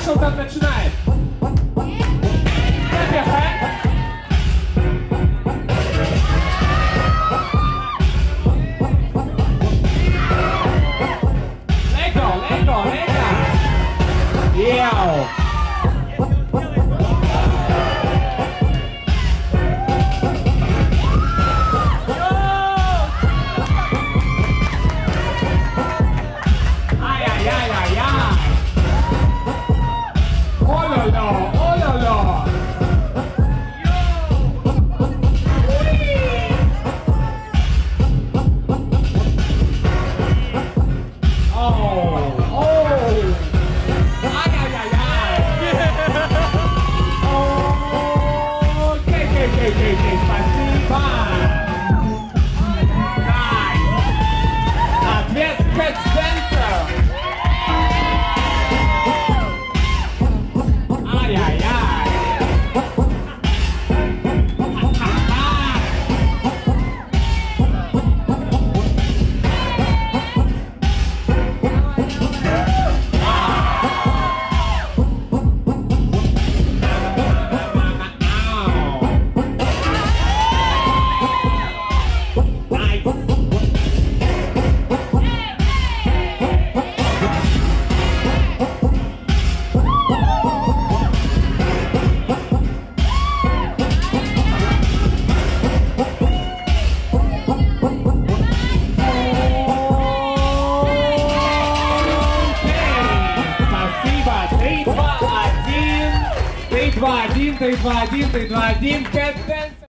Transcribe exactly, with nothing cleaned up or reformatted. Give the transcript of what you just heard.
Мишелтон начинает. Clap your hands. Let go, let go, let go. Yeah. три, два, один, три, два, один, три, два, один, CATDANCER.